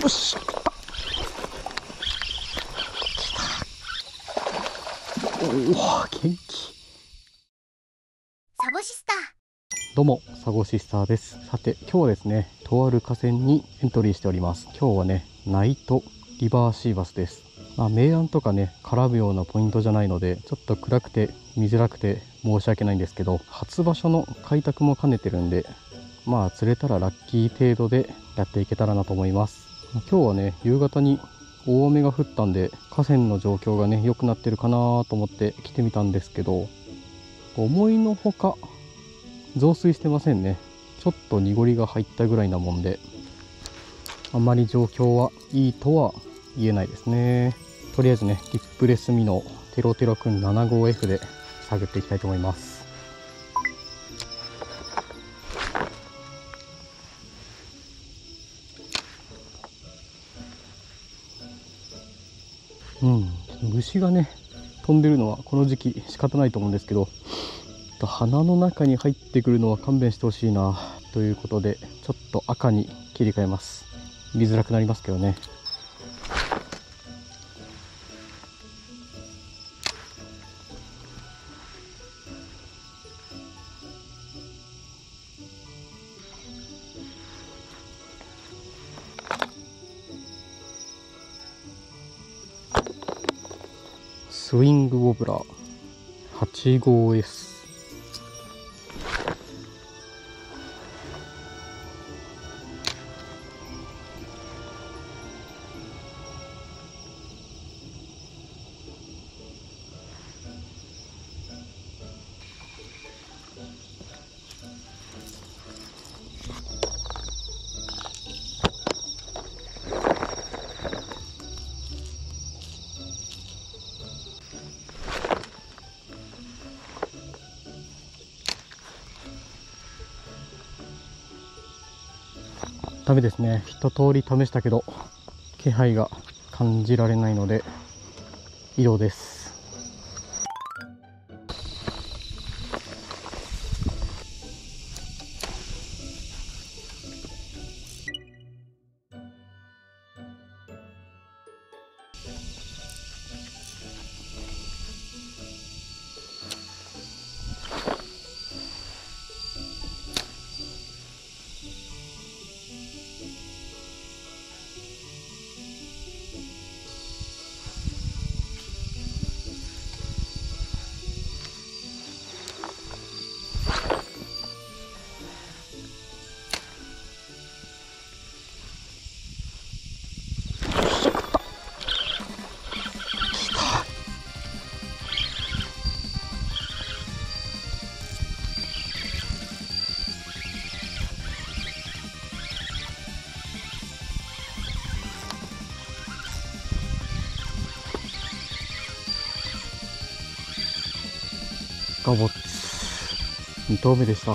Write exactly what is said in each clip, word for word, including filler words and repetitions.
よし、おお、元気。 サボシスター。 どうも、サゴシスターです。さて、今日はですね、とある河川にエントリーしております。今日はね、ナイトリバーシーバスです。まあ、明暗とかね、絡むようなポイントじゃないので、ちょっと暗くて見づらくて申し訳ないんですけど、初場所の開拓も兼ねてるんで、まあ、釣れたらラッキー程度でやっていけたらなと思います。今日はね、夕方に大雨が降ったんで、河川の状況がね、良くなってるかなと思って来てみたんですけど、思いのほか、増水してませんね。ちょっと濁りが入ったぐらいなもんで、あんまり状況はいいとは言えないですね。とりあえずね、リップレスミのテロテロくん ななごエフ で探っていきたいと思います。うん、虫がね、飛んでるのはこの時期仕方ないと思うんですけど、鼻の中に入ってくるのは勘弁してほしいなということで、ちょっと赤に切り替えます。見づらくなりますけどね。スイングウォブラー はちごエス。ダメですね。一通り試したけど気配が感じられないので移動です。ガボッツに投目でした。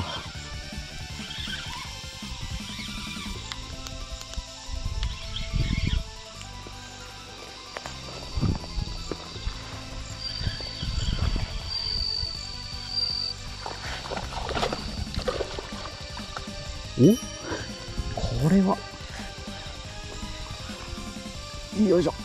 お、これはよいしょ。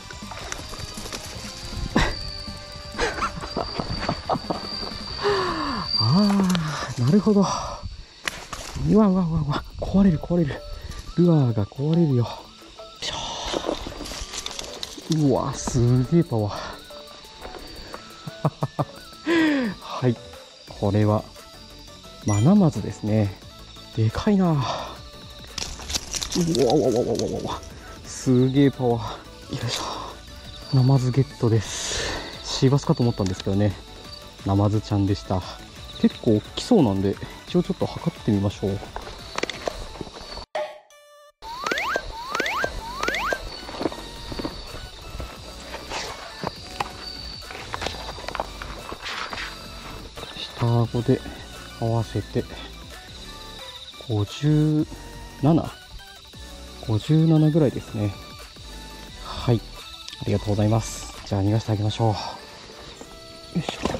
ああ、なるほど。うわうわうわうわ、壊れる壊れる。ルアーが壊れるよ。うわ、すげえパワー。はい、これはマナマズですね。でかいな。うわわわわわわわ、すげえパワー。よいしょ。ナマズゲットです。シーバスかと思ったんですけどね、ナマズちゃんでした。結構大きそうなんで、一応ちょっと測ってみましょう。下顎で合わせてごじゅうなな、ごじゅうななぐらいですね。はい、ありがとうございます。じゃあ逃がしてあげましょう。よいしょ。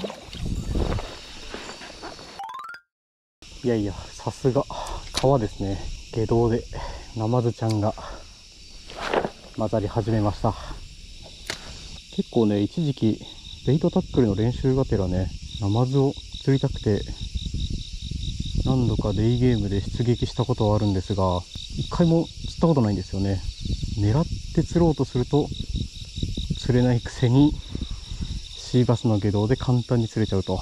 いやいや、さすが川ですね。下道でナマズちゃんが混ざり始めました。結構ね、一時期ベイトタックルの練習がてらね、ナマズを釣りたくて何度かデイゲームで出撃したことはあるんですが、一回も釣ったことないんですよね。狙って釣ろうとすると釣れないくせにシーバスの下道で簡単に釣れちゃうと。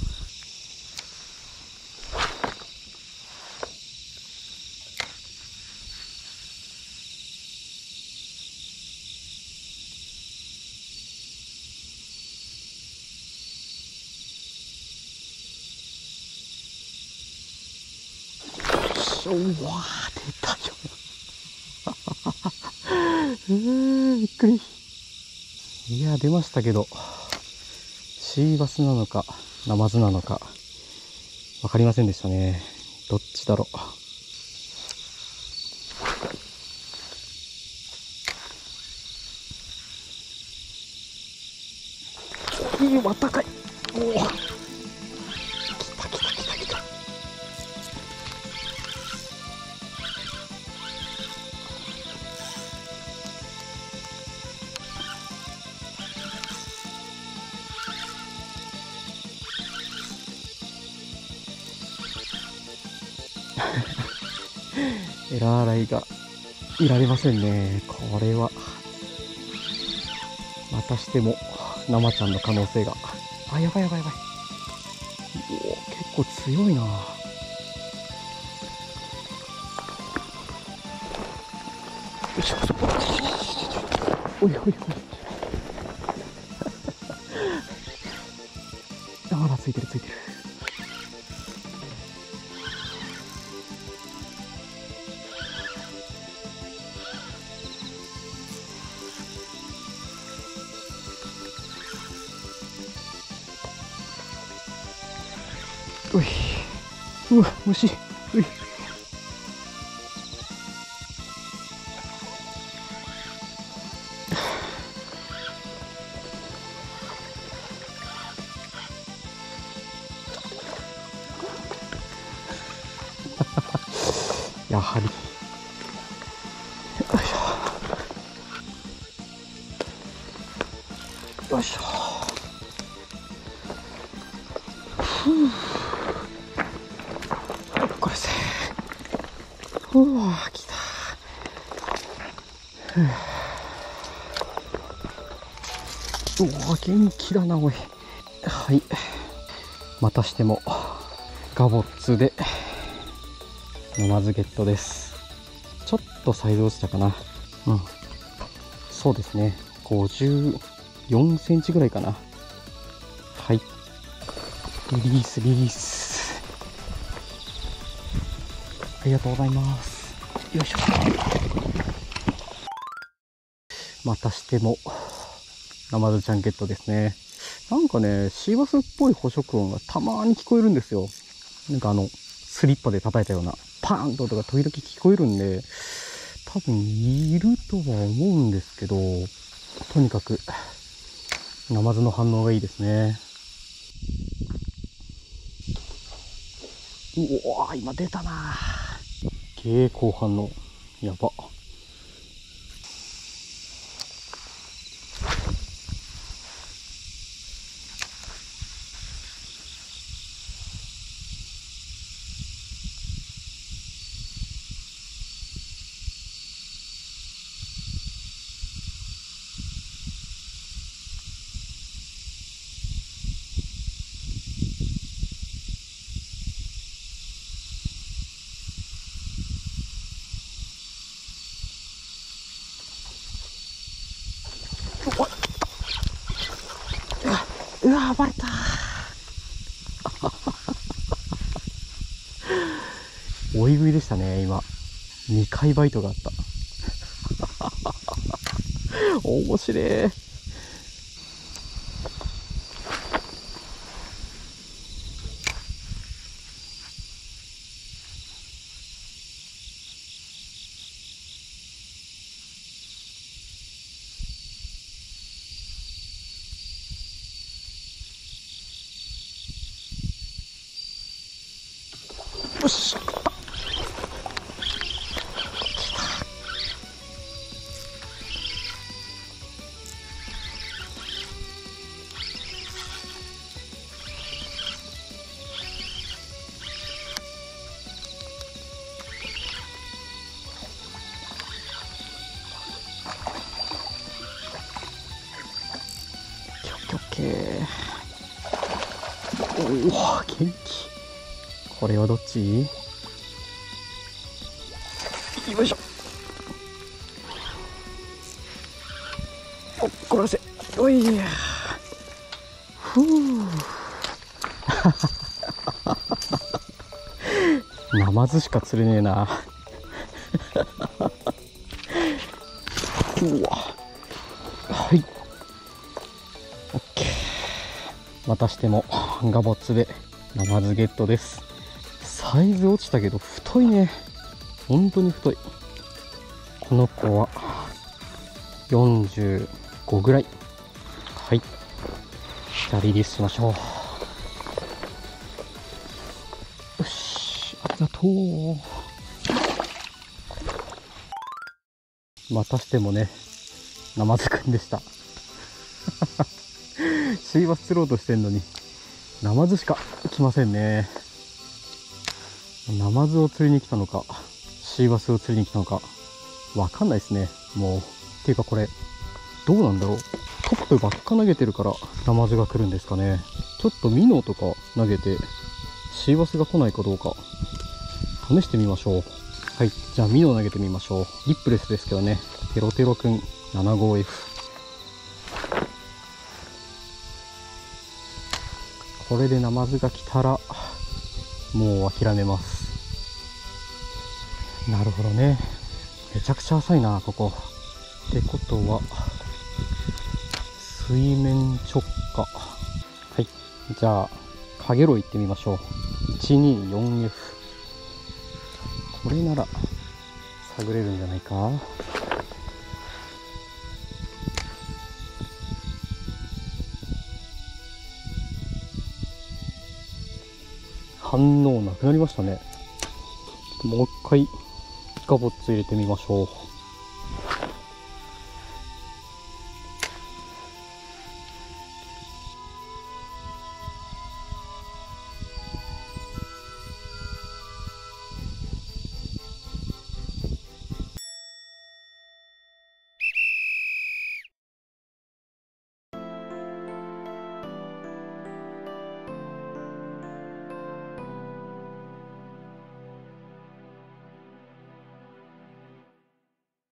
うわー、出たようー、びっくり。いや、出ましたけど、シーバスなのかナマズなのか分かりませんでしたね。どっちだろう。いい、またかい。おお、来た来た来た来た。エラ洗いがいられませんね。これはまたしても生ちゃんの可能性が。あ、やばいやばいやばい。おお、結構強いな。よいしょ。おいおいおい。あ、まだついてるついてる。おい、うわ、虫。うい。やはり。よいしょ。よいしょ。ふう。これせ。うわ、来た。うわ、元気だな、おい。はい。またしてもガボッツでナマズゲットです。ちょっとサイズ落ちたかな。うん。そうですね。ごじゅうよんセンチぐらいかな。はい。リリース、リリース。ありがとうございます。よいしょ。またしてもナマズちゃんゲットですね。なんかね、シーバスっぽい捕食音がたまに聞こえるんですよ。なんかあの、スリッパで叩いたような、パーンと音が時々聞こえるんで、多分いるとは思うんですけど、とにかく、ナマズの反応がいいですね。うわー、今出たなー。ゲー後半の、やば。うわ、バレた。追い食いでしたね、今。にかいバイトがあった。面白い。よし。 オッケー。おお、元気。これはどっち？よいしょ。おっ、転がせ。おいや。ふう。ナマズしか釣れねえな。うわ。はい。オッケー。またしてもガボツでナマズゲットです。サイズ落ちたけど太いね。本当に太い。この子はよんじゅうごぐらい。はい。じゃあリリースしましょう。よし、ありがとう。またしてもね、ナマズくんでした。シーバス釣ろうとしてんのに、ナマズしか来ませんね。ナマズを釣りに来たのか、シーバスを釣りに来たのか、わかんないですね。もう。っていうかこれ、どうなんだろう。トップばっか投げてるからナマズが来るんですかね。ちょっとミノとか投げて、シーバスが来ないかどうか、試してみましょう。はい。じゃあミノ投げてみましょう。リップレスですけどね。テロテロくん ななごエフ。これでナマズが来たら、もう諦めます。なるほどね。めちゃくちゃ浅いな、ここ。ってことは、水面直下。はい。じゃあ、カゲロウ行ってみましょう。いちにーよんエフ。これなら、探れるんじゃないか。反応なくなりましたね。もう一回ガボッツ入れてみましょう。